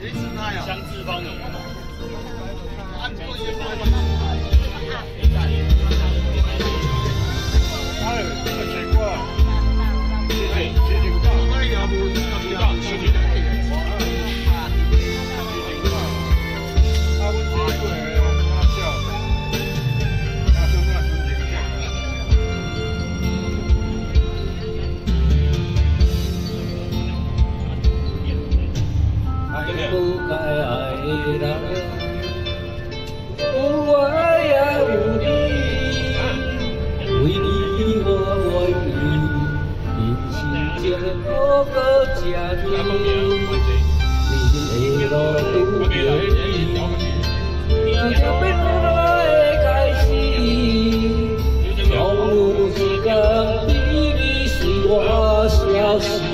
香志方的。 不该爱的人，有爱也有你，为你我愿意，人生情好搁这甜，你的路愈远，命就变来开始，总有一天比你随我消失。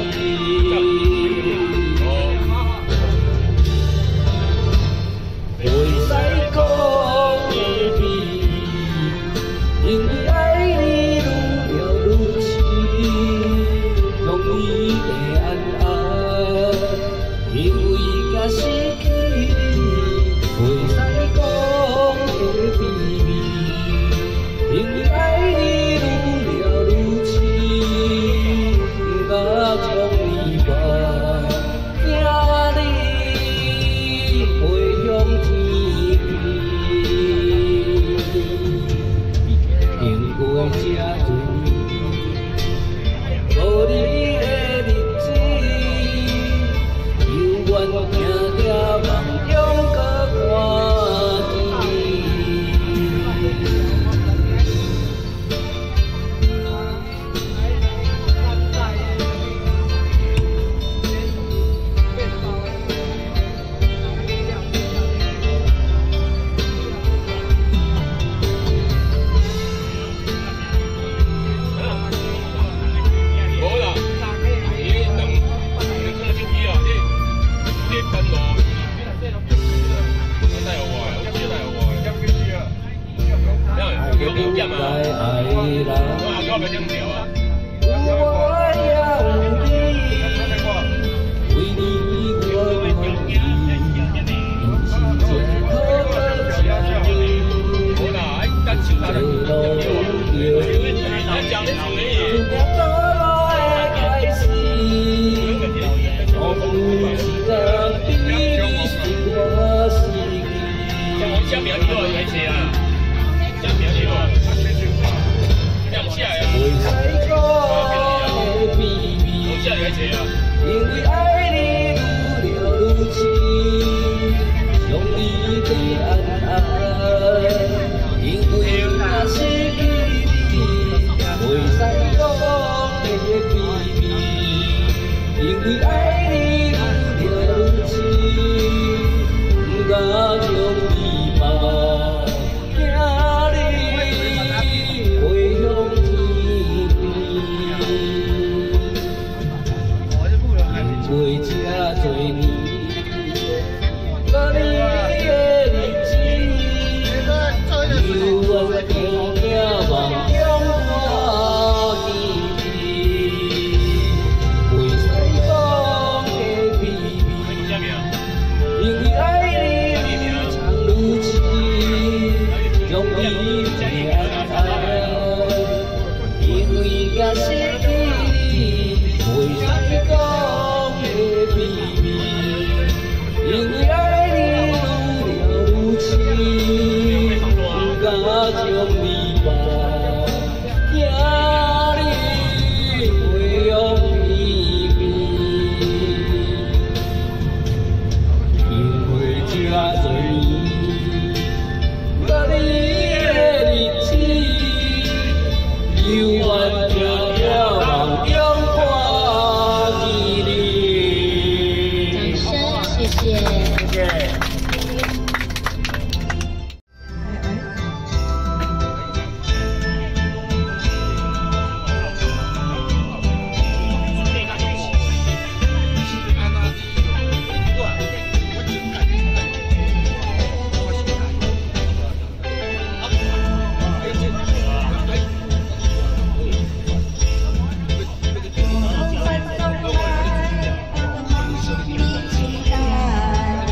期待。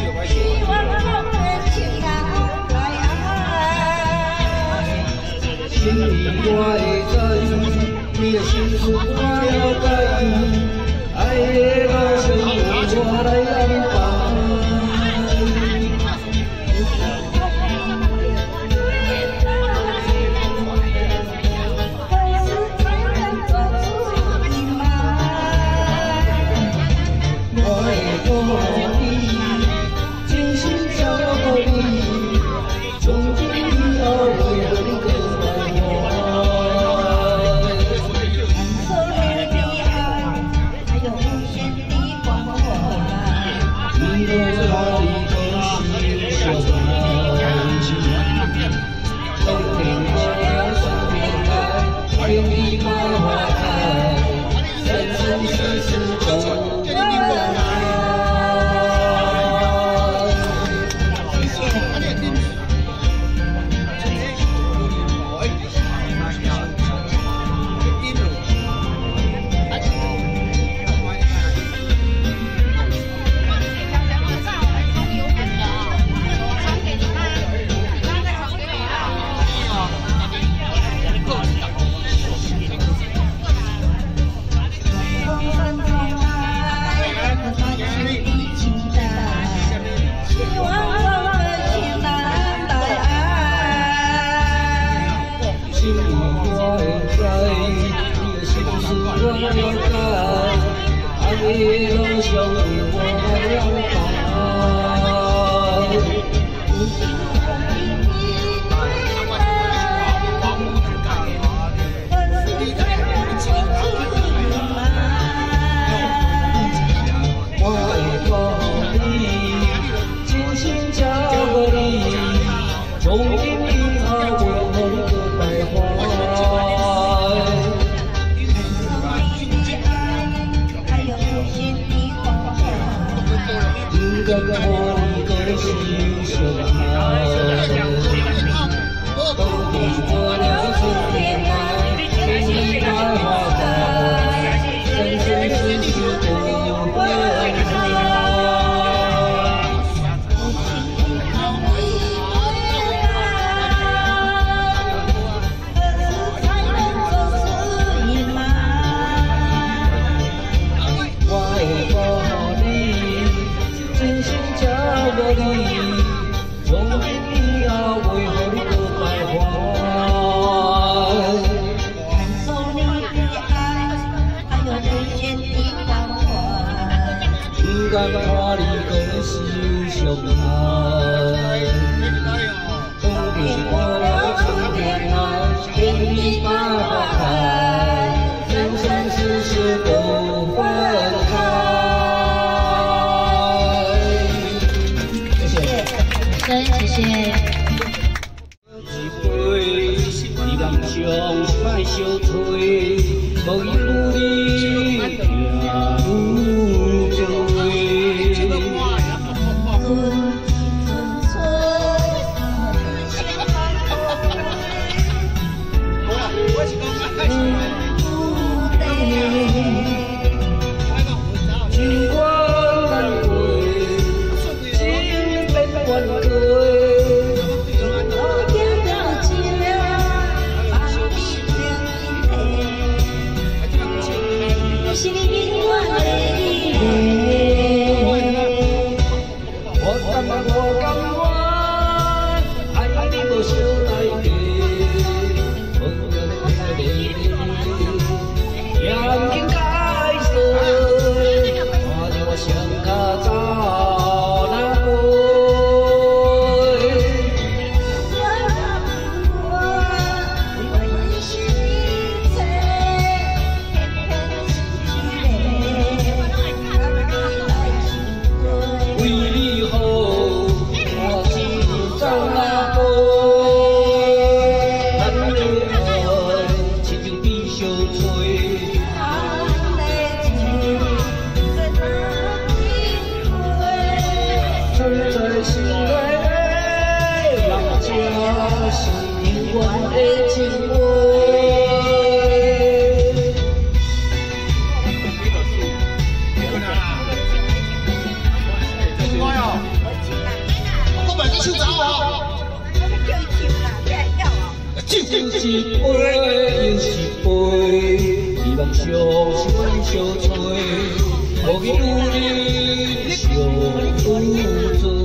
无去努力上有罪，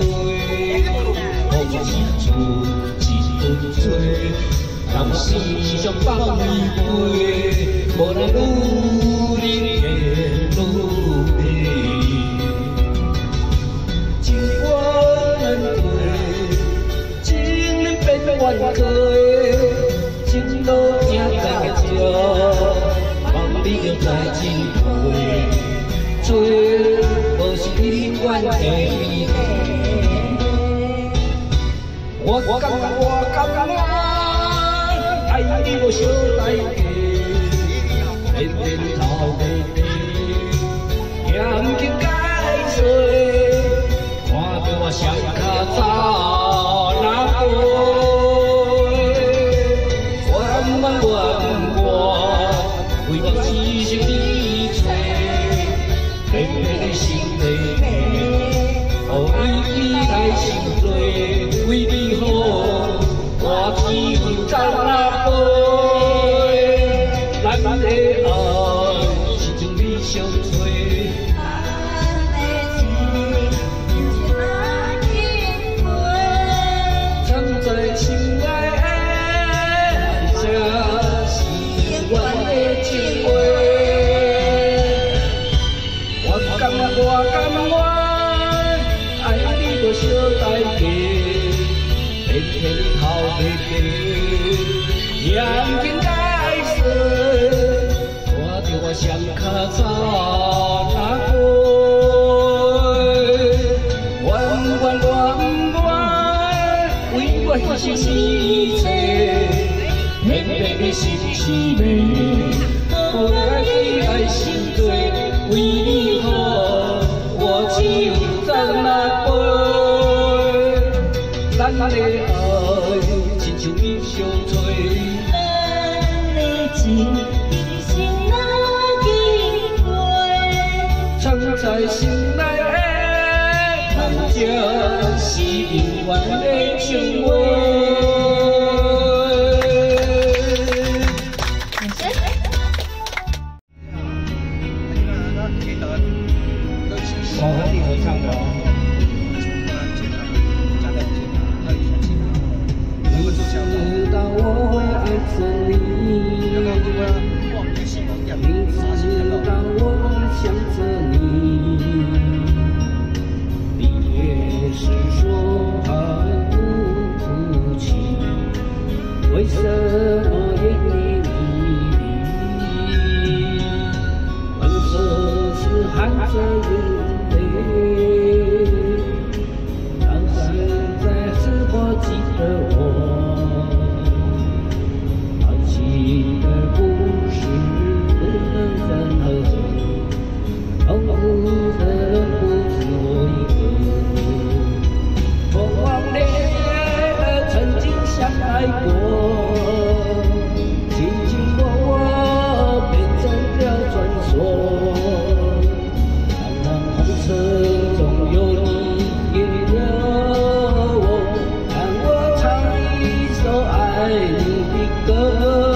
往事存一份多，但是想放伊飞，无咱努力的路迷，情关难过，情人变怨气，情路正在这，望你着知真配，做无是你愿的依靠。我感爱你无小代价，天天头地地，也毋肯解释，看着我双脚走哪飞，弯弯为我只想你找，偏偏你心地皮，予伊来心碎，为你好。 我只有走那飞，咱的爱是将你相随。藏在心内的，这是阮的情话。我甘爱你无小代价。 天天头地地，也毋肯解释，看着我双脚走哪飞，为我牺牲一切，偏偏你心是美，予你来心碎，为你好，我只有走哪飞。 咱的爱，亲像你相随。咱的情，比心那紧过。藏在心内的，梦这是永远的情话。我和你合唱的哦。 知道我会爱着你，你知道我想着你。毕业时说很不哭泣，为什么眼里你？分手时含着眼泪，到现在是否记得我？ 你的故事不能任何人，痛苦的人不止我一个。风光烈烈曾经相爱过，卿卿我变成了传说。茫茫红尘中有你也有我，让我唱一首爱你的歌。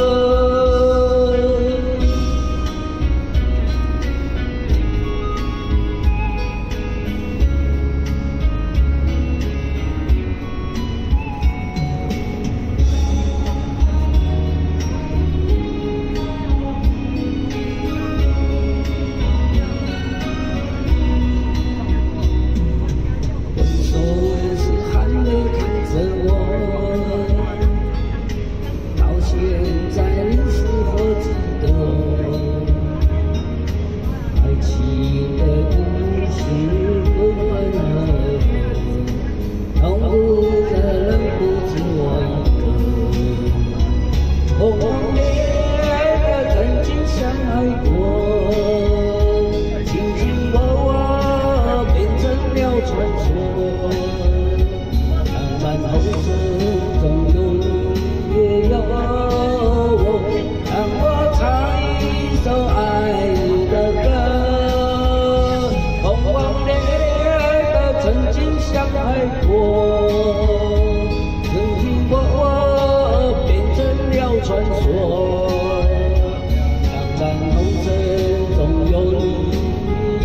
传说，茫茫红尘中有你。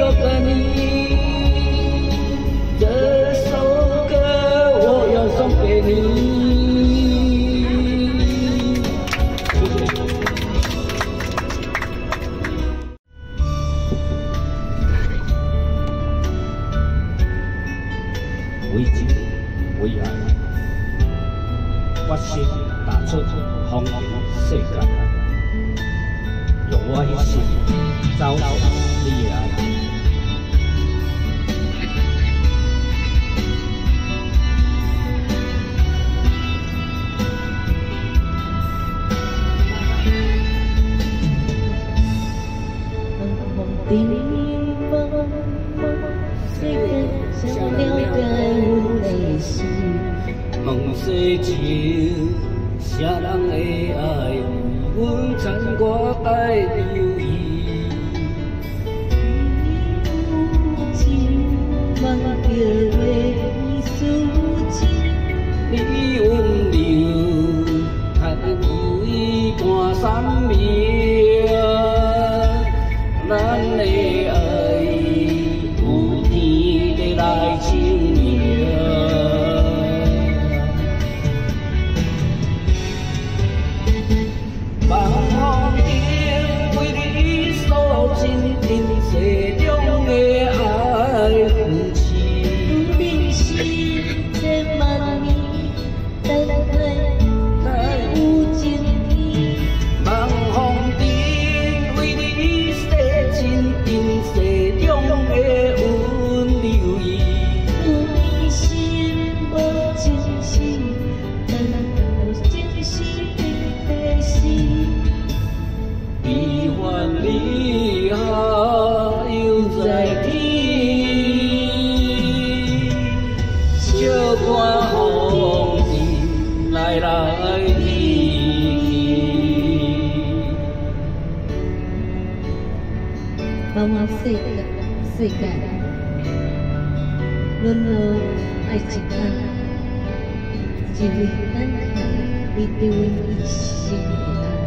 留给你，这首歌我要送给你。为情为爱，我心踏出风景世界，用我一生走到你的爱。 地方，世界想了解阮的心。 问世情，啥人会爱？阮牵挂带留意。 有情望叫袂输情， 你温柔，看有伊半山命。咱的爱有天地来证明。望风景为你诉尽人世中的爱恨情。 人生千万年，等待有情意。 望风景为你洗尽人世中的温柔意。 有心无真心，等到真心的死。 悲欢离合又在天，笑看风景来去。 茫茫世界，沦落爱一天，只为等待你对阮一生的爱。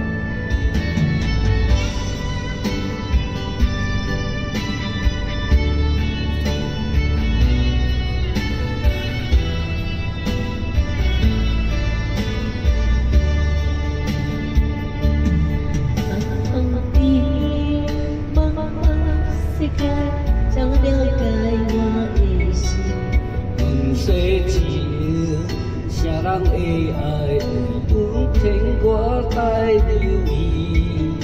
想了解我的心， 问世情，啥人会爱？阮牵挂带留意。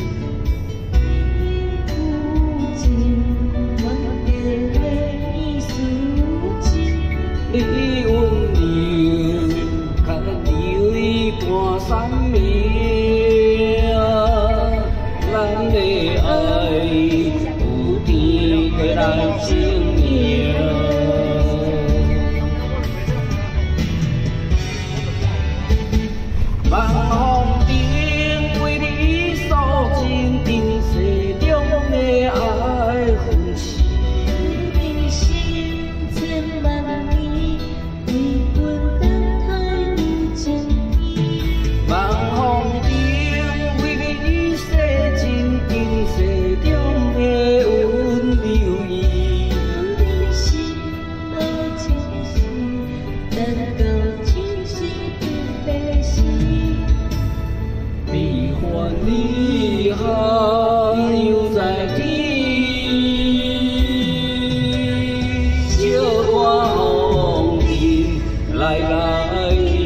有情望叫袂输情， 你温柔，较留伊半山命。咱的爱有天会来证明。望风景为你诉尽人世中的爱恨情。 人生千万年，为阮等待有情意。 望风景为你洗尽人世中的温柔意。 人生无真心，等到真心变死。 悲欢离合又在天，笑看风景来去。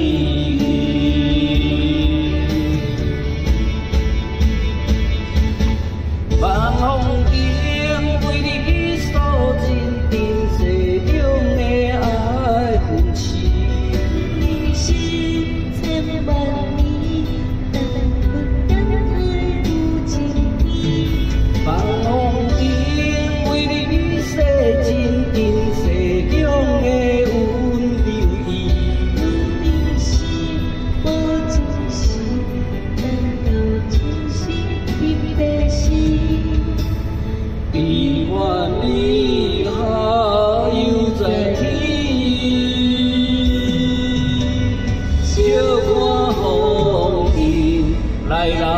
望风景为你诉尽人世中的爱恨情。 人生千万年，等待有情意。 望风景为你洗尽人世中的温柔意。 人生无真心，等到真心变死。 悲欢离合又在天，笑看风景来。